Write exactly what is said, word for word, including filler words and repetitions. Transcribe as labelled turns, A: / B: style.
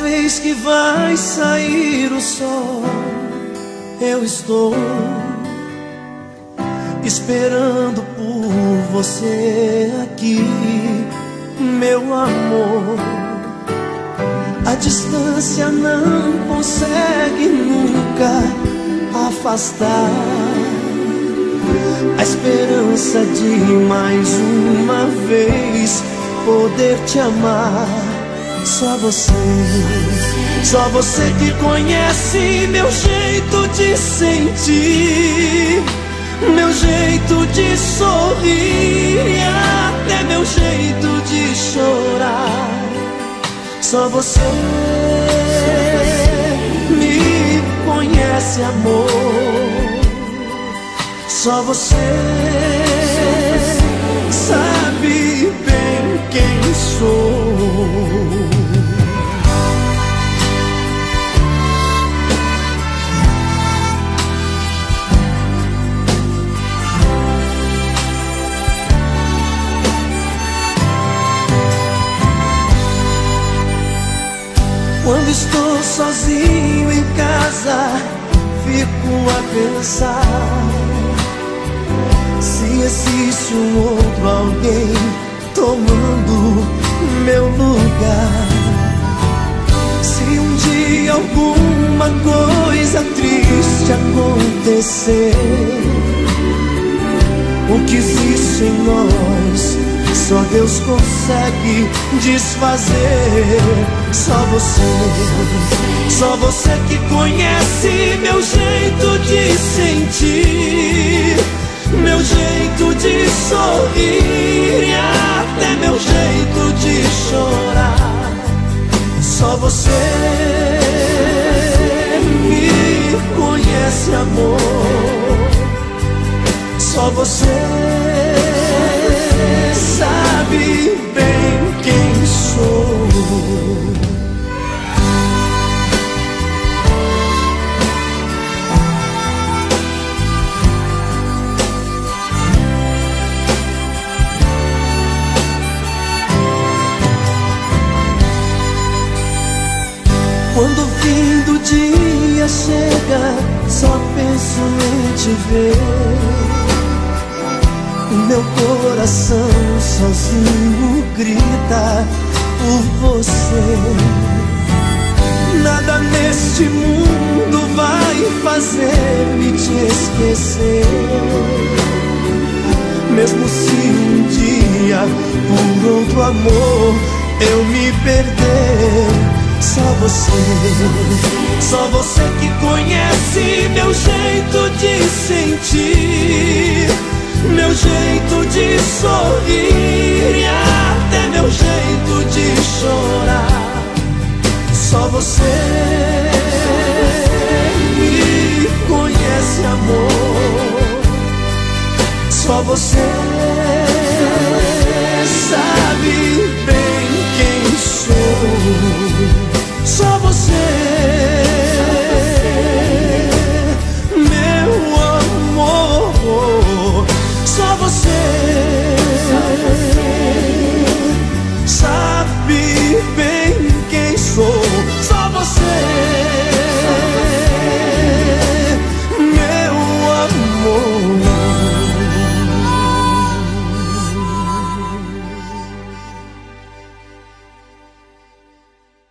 A: vez que vai sair o sol, eu estou esperando por você aqui, meu amor. A distância não consegue nunca afastar a esperança de mais uma vez poder te amar. Só você, só você que conhece meu jeito de sentir, meu jeito de sorrir e até meu jeito de chorar. Só você me conhece, amor. Só você sabe bem quem sou. Quando estou sozinho em casa, fico a pensar se existe um outro alguém tomando meu lugar. Se um dia alguma coisa triste acontecer, o que existe em nós só Deus consegue desfazer. Só você, só você que conhece meu jeito de sentir, meu jeito de sorrir e até meu jeito de chorar. Só você me conhece, amor. Só você sabe bem quem sou. Quando o fim do dia chega, só penso em te ver. O meu coração sozinho grita por você. Nada neste mundo vai fazer-me te esquecer, mesmo se um dia por outro amor eu me perder. Só você, só você que conhece meu jeito de sentir, meu jeito de sorrir e até meu jeito de chorar. Só você me conhece, amor. Só você sabe